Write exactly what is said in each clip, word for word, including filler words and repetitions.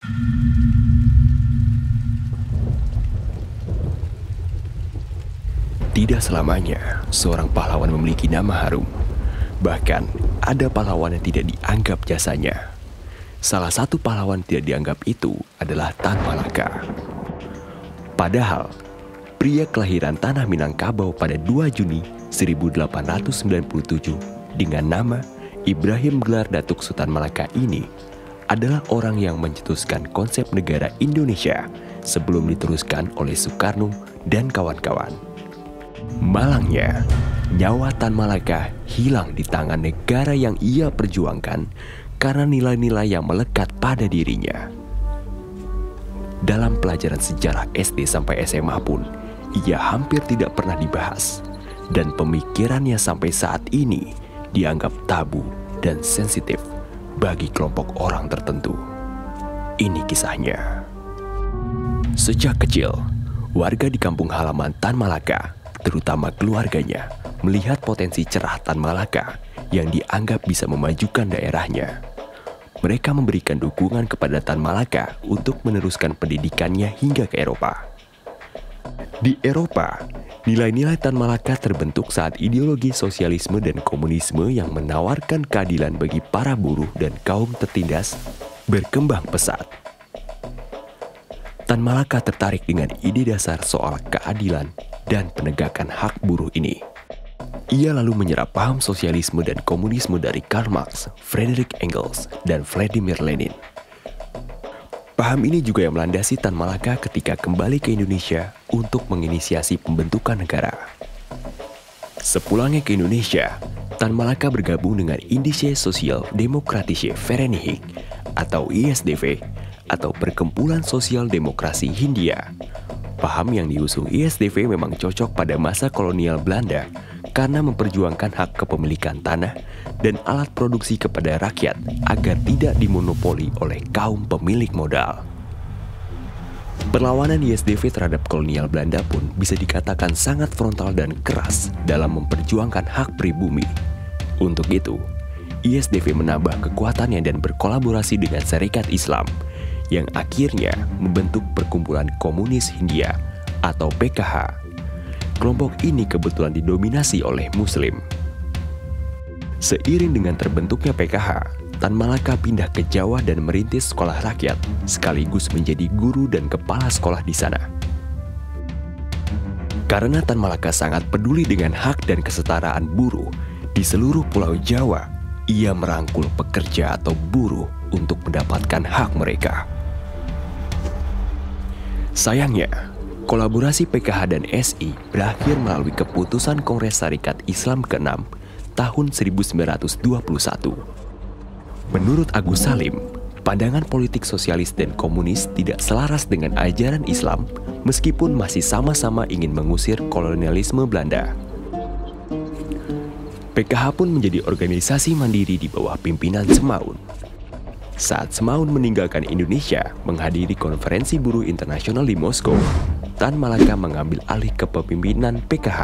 Tidak selamanya seorang pahlawan memiliki nama harum. Bahkan, ada pahlawan yang tidak dianggap jasanya. Salah satu pahlawan tidak dianggap itu adalah Tan Malaka. Padahal, pria kelahiran Tanah Minangkabau pada dua Juni seribu delapan ratus sembilan puluh tujuh dengan nama Ibrahim Gelar Datuk Sultan Malaka ini adalah orang yang mencetuskan konsep negara Indonesia sebelum diteruskan oleh Soekarno dan kawan-kawan. Malangnya, nyawa Tan Malaka hilang di tangan negara yang ia perjuangkan karena nilai-nilai yang melekat pada dirinya. Dalam pelajaran sejarah S D sampai S M A pun, ia hampir tidak pernah dibahas, dan pemikirannya sampai saat ini dianggap tabu dan sensitif bagi kelompok orang tertentu. Ini kisahnya. Sejak kecil, warga di kampung halaman Tan Malaka, terutama keluarganya, melihat potensi cerah Tan Malaka yang dianggap bisa memajukan daerahnya. Mereka memberikan dukungan kepada Tan Malaka untuk meneruskan pendidikannya hingga ke Eropa. Di Eropa, nilai-nilai Tan Malaka terbentuk saat ideologi sosialisme dan komunisme yang menawarkan keadilan bagi para buruh dan kaum tertindas berkembang pesat. Tan Malaka tertarik dengan ide dasar soal keadilan dan penegakan hak buruh ini. Ia lalu menyerap paham sosialisme dan komunisme dari Karl Marx, Friedrich Engels, dan Vladimir Lenin. Paham ini juga yang melandasi Tan Malaka ketika kembali ke Indonesia untuk menginisiasi pembentukan negara. Sepulangnya ke Indonesia, Tan Malaka bergabung dengan Indische Sosial Demokratische Vereniging atau I S D V atau Perkumpulan Sosial Demokrasi Hindia. Paham yang diusung I S D V memang cocok pada masa kolonial Belanda karena memperjuangkan hak kepemilikan tanah dan alat produksi kepada rakyat agar tidak dimonopoli oleh kaum pemilik modal. Perlawanan I S D V terhadap kolonial Belanda pun bisa dikatakan sangat frontal dan keras dalam memperjuangkan hak pribumi. Untuk itu, I S D V menambah kekuatannya dan berkolaborasi dengan Serikat Islam yang akhirnya membentuk Perkumpulan Komunis Hindia atau P K H. Kelompok ini kebetulan didominasi oleh Muslim. Seiring dengan terbentuknya P K H, Tan Malaka pindah ke Jawa dan merintis sekolah rakyat, sekaligus menjadi guru dan kepala sekolah di sana. Karena Tan Malaka sangat peduli dengan hak dan kesetaraan buruh di seluruh Pulau Jawa, ia merangkul pekerja atau buruh untuk mendapatkan hak mereka. Sayangnya, kolaborasi P K H dan S I berakhir melalui keputusan Kongres Syarikat Islam keenam tahun seribu sembilan ratus dua puluh satu. Menurut Agus Salim, pandangan politik sosialis dan komunis tidak selaras dengan ajaran Islam meskipun masih sama-sama ingin mengusir kolonialisme Belanda. P K H pun menjadi organisasi mandiri di bawah pimpinan Semaun. Saat Semaun meninggalkan Indonesia menghadiri konferensi buruh internasional di Moskow, Tan Malaka mengambil alih kepemimpinan P K H.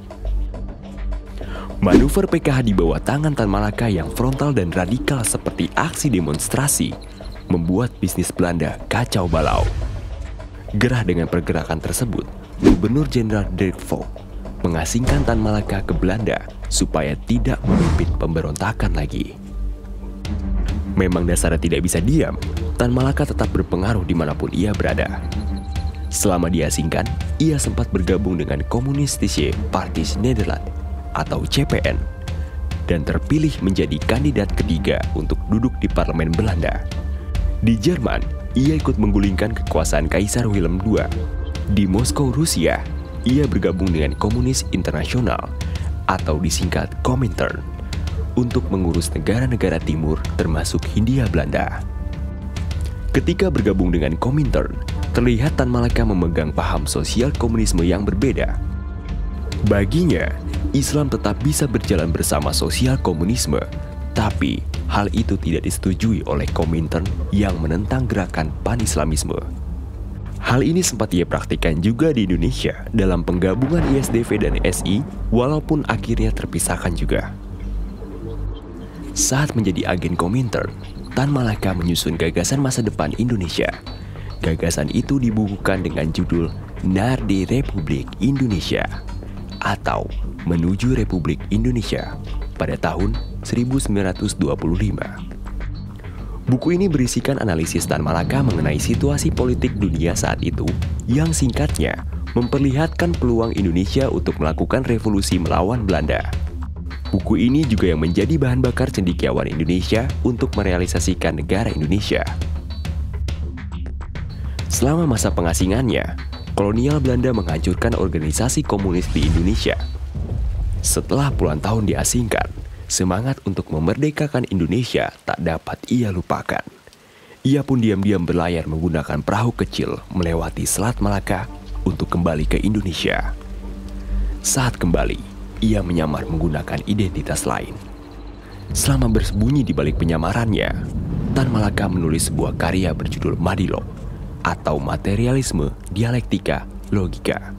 Manuver P K H di bawah tangan Tan Malaka yang frontal dan radikal seperti aksi demonstrasi membuat bisnis Belanda kacau balau. Gerah dengan pergerakan tersebut, Gubernur Jenderal Dirk Vogt mengasingkan Tan Malaka ke Belanda supaya tidak memimpin pemberontakan lagi. Memang dasarnya tidak bisa diam, Tan Malaka tetap berpengaruh dimanapun ia berada. Selama diasingkan, ia sempat bergabung dengan Communistische Partij Nederland atau C P N dan terpilih menjadi kandidat ketiga untuk duduk di parlemen Belanda. Di Jerman, ia ikut menggulingkan kekuasaan Kaisar Wilhelm kedua. Di Moskow, Rusia, ia bergabung dengan Komunis Internasional atau disingkat Komintern untuk mengurus negara-negara timur termasuk Hindia Belanda. Ketika bergabung dengan Komintern, terlihat Tan Malaka memegang paham sosial komunisme yang berbeda. Baginya, Islam tetap bisa berjalan bersama sosial komunisme, tapi hal itu tidak disetujui oleh Komintern yang menentang gerakan pan-Islamisme. Hal ini sempat ia praktikkan juga di Indonesia dalam penggabungan I S D V dan S I, walaupun akhirnya terpisahkan juga. Saat menjadi agen Komintern, Tan Malaka menyusun gagasan masa depan Indonesia. Gagasan itu dibukukan dengan judul Nardi Republik Indonesia atau Menuju Republik Indonesia pada tahun seribu sembilan ratus dua puluh lima. Buku ini berisikan analisis Tan Malaka mengenai situasi politik dunia saat itu yang singkatnya memperlihatkan peluang Indonesia untuk melakukan revolusi melawan Belanda. Buku ini juga yang menjadi bahan bakar cendekiawan Indonesia untuk merealisasikan negara Indonesia. Selama masa pengasingannya, kolonial Belanda menghancurkan organisasi komunis di Indonesia. Setelah puluhan tahun diasingkan, semangat untuk memerdekakan Indonesia tak dapat ia lupakan. Ia pun diam-diam berlayar menggunakan perahu kecil melewati Selat Malaka untuk kembali ke Indonesia. Saat kembali, ia menyamar menggunakan identitas lain. Selama bersembunyi di balik penyamarannya, Tan Malaka menulis sebuah karya berjudul Madilog atau Materialisme, Dialektika, Logika.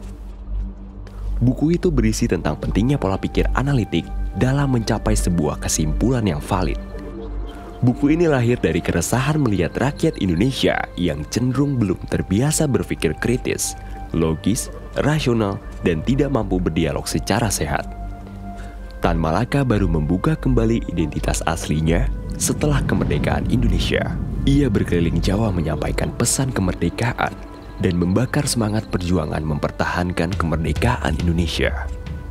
Buku itu berisi tentang pentingnya pola pikir analitik dalam mencapai sebuah kesimpulan yang valid. Buku ini lahir dari keresahan melihat rakyat Indonesia yang cenderung belum terbiasa berpikir kritis, logis, rasional, dan tidak mampu berdialog secara sehat. Tan Malaka baru membuka kembali identitas aslinya setelah kemerdekaan Indonesia. Ia berkeliling Jawa menyampaikan pesan kemerdekaan dan membakar semangat perjuangan mempertahankan kemerdekaan Indonesia.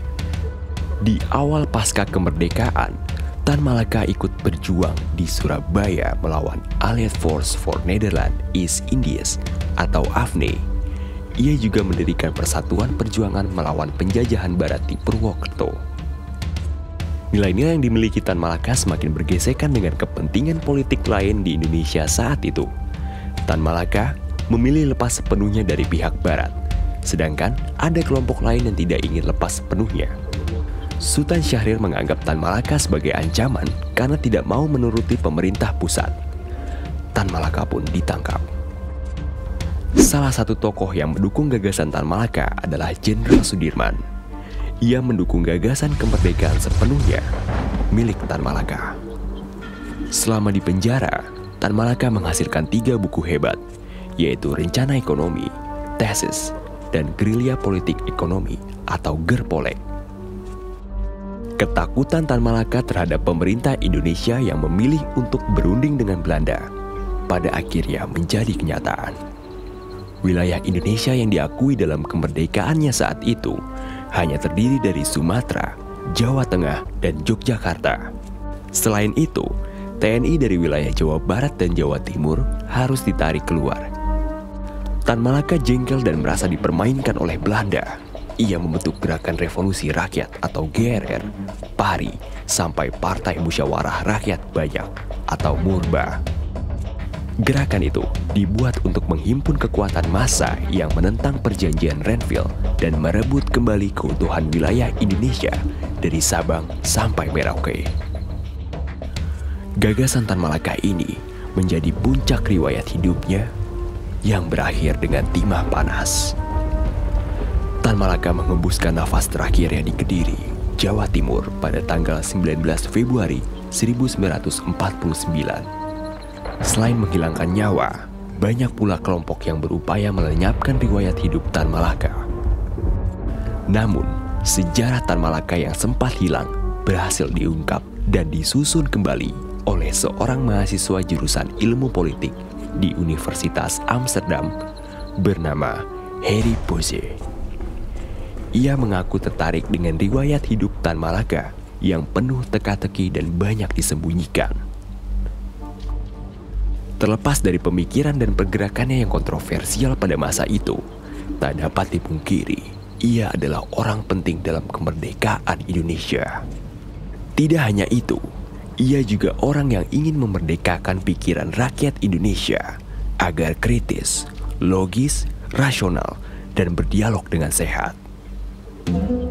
Di awal pasca kemerdekaan, Tan Malaka ikut berjuang di Surabaya melawan Allied Force for Netherlands East Indies atau A F N E. Ia juga mendirikan Persatuan Perjuangan melawan penjajahan Barat di Purwokerto. Nilai-nilai yang dimiliki Tan Malaka semakin bergesekan dengan kepentingan politik lain di Indonesia saat itu. Tan Malaka memilih lepas sepenuhnya dari pihak Barat, sedangkan ada kelompok lain yang tidak ingin lepas sepenuhnya. Sultan Syahrir menganggap Tan Malaka sebagai ancaman karena tidak mau menuruti pemerintah pusat. Tan Malaka pun ditangkap. Salah satu tokoh yang mendukung gagasan Tan Malaka adalah Jenderal Sudirman. Ia mendukung gagasan kemerdekaan sepenuhnya milik Tan Malaka. Selama di penjara, Tan Malaka menghasilkan tiga buku hebat, yaitu Rencana Ekonomi, Tesis, dan Gerilya Politik Ekonomi atau Gerpolek. Ketakutan Tan Malaka terhadap pemerintah Indonesia yang memilih untuk berunding dengan Belanda pada akhirnya menjadi kenyataan. Wilayah Indonesia yang diakui dalam kemerdekaannya saat itu hanya terdiri dari Sumatera, Jawa Tengah, dan Yogyakarta. Selain itu, T N I dari wilayah Jawa Barat dan Jawa Timur harus ditarik keluar. Tan Malaka jengkel dan merasa dipermainkan oleh Belanda. Ia membentuk Gerakan Revolusi Rakyat atau G R R, P A R I, sampai Partai Musyawarah Rakyat Banyak atau Murba. Gerakan itu dibuat untuk menghimpun kekuatan massa yang menentang perjanjian Renville dan merebut kembali keutuhan wilayah Indonesia dari Sabang sampai Merauke. Gagasan Tan Malaka ini menjadi puncak riwayat hidupnya yang berakhir dengan timah panas. Tan Malaka mengembuskan nafas terakhirnya di Kediri, Jawa Timur pada tanggal sembilan belas Februari seribu sembilan ratus empat puluh sembilan. Selain menghilangkan nyawa, banyak pula kelompok yang berupaya melenyapkan riwayat hidup Tan Malaka. Namun, sejarah Tan Malaka yang sempat hilang berhasil diungkap dan disusun kembali oleh seorang mahasiswa jurusan ilmu politik di Universitas Amsterdam bernama Harry Boze. Ia mengaku tertarik dengan riwayat hidup Tan Malaka yang penuh teka-teki dan banyak disembunyikan. Terlepas dari pemikiran dan pergerakannya yang kontroversial pada masa itu, tak dapat dipungkiri, ia adalah orang penting dalam kemerdekaan Indonesia. Tidak hanya itu, ia juga orang yang ingin memerdekakan pikiran rakyat Indonesia agar kritis, logis, rasional, dan berdialog dengan sehat.